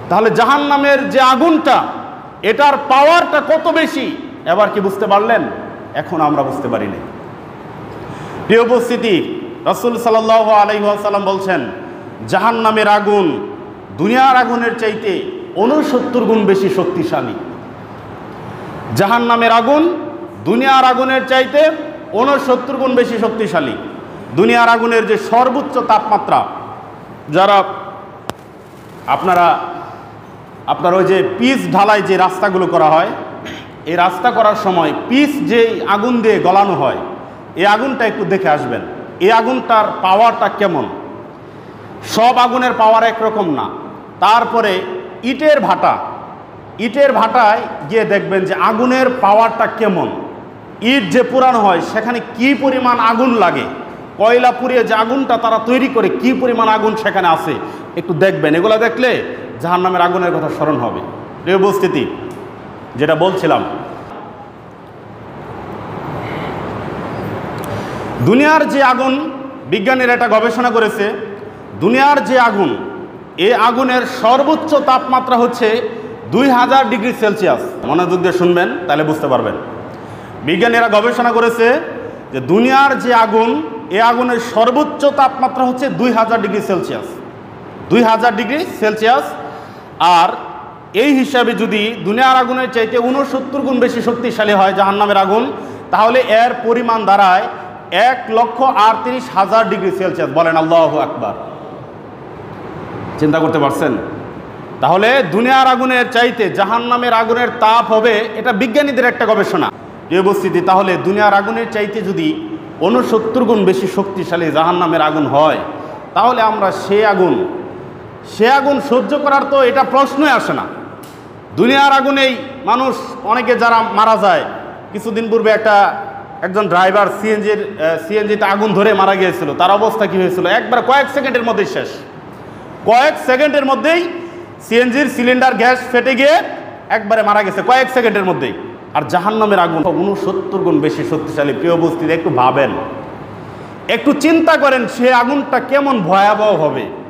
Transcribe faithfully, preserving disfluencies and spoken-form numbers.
তাহলে জাহান্নামের যে আগুনটা, এটার পাওয়ারটা কত বেশি এবার কি বুঝতে পারলেন? এখন আমরা বুঝতে পারিনি। প্রিয় উপস্থিতি, রাসূল সাল্লাল্লাহু আলাইহি ওয়াসাল্লাম বলছেন, জাহান্নামের আগুন দুনিয়ার আগুনের চাইতে ঊনসত্তর গুণ বেশি শক্তিশালী। জাহান্নামের আগুন দুনিয়ার আগুনের চাইতে ঊনসত্তর গুণ বেশি শক্তিশালী। দুনিয়ার আগুনের যে সর্বোচ্চ তাপমাত্রা, যারা আপনারা আপনার ওই যে পিচ ঢালাই যে রাস্তাগুলো করা হয়, এই রাস্তা করার সময় পিচ যে আগুন দিয়ে গলানো হয়, এই আগুনটা একটু দেখে আসবেন। এই আগুনটার পাওয়ারটা কেমন? সব আগুনের পাওয়ার একরকম না। তারপরে ইটের ভাটা, ইটের ভাটায় গিয়ে দেখবেন যে আগুনের পাওয়ারটা কেমন। ইট যে পুরানো হয় সেখানে কি পরিমাণ আগুন লাগে, কয়লা পুড়িয়ে যে আগুনটা তারা তৈরি করে কি পরিমাণ আগুন সেখানে আছে একটু দেখবেন। এগুলো দেখলে জাহান্নামের আগুনের কথা স্মরণ হবে। প্রিয় উপস্থিতি, যেটা বলছিলাম, দুনিয়ার যে আগুন, বিজ্ঞানীরা এটা গবেষণা করেছে, দুনিয়ার যে আগুন, এই আগুনের সর্বোচ্চ তাপমাত্রা হচ্ছে দুই হাজার ডিগ্রি সেলসিয়াস। মনোযোগ দিয়ে শুনবেন, তাহলে বুঝতে পারবেন। বিজ্ঞানীরা গবেষণা করেছে যে দুনিয়ার যে আগুন, এই আগুনের সর্বোচ্চ তাপমাত্রা হচ্ছে দুই হাজার ডিগ্রি সেলসিয়াস। দুই হাজার ডিগ্রি সেলসিয়াস। আর এই হিসাবে যদি দুনিয়ার আগুনের চাইতে ঊনসত্তর গুণ বেশি শক্তিশালী হয় জাহান্নামের আগুন, তাহলে এর পরিমাণ দাঁড়ায় এক লক্ষ আটত্রিশ হাজার ডিগ্রি সেলসিয়াস। বলেন আল্লাহু আকবার। চিন্তা করতে পারছেন? তাহলে দুনিয়ার আগুনের চাইতে জাহান্নামের আগুনের তাপ হবে, এটা বিজ্ঞানীদের একটা গবেষণা। এই উপস্থিতি, তাহলে দুনিয়ার আগুনের চাইতে যদি ঊনসত্তর গুণ বেশি শক্তিশালী জাহান্নামের আগুন হয়, তাহলে আমরা সে আগুন সে আগুন সহ্য করার তো এটা প্রশ্নই আসে না। দুনিয়ার আগুনেই মানুষ অনেকে যারা মারা যায়, কিছুদিন পূর্বে একটা একজন ড্রাইভার সিএনজির সিএনজিতে আগুন ধরে মারা গিয়েছিল। তার অবস্থা কী হয়েছিল? একবার কয়েক সেকেন্ডের মধ্যেই শেষ। কয়েক সেকেন্ডের মধ্যেই সিএনজির সিলিন্ডার গ্যাস ফেটে গিয়ে একবারে মারা গেছে, কয়েক সেকেন্ডের মধ্যেই। আর জাহান্নামের আগুন ঊনসত্তর গুণ বেশি শক্তিশালী। প্রিয় উপস্থিতি, একটু ভাবেন, একটু চিন্তা করেন সে আগুনটা কেমন ভয়াবহ হবে।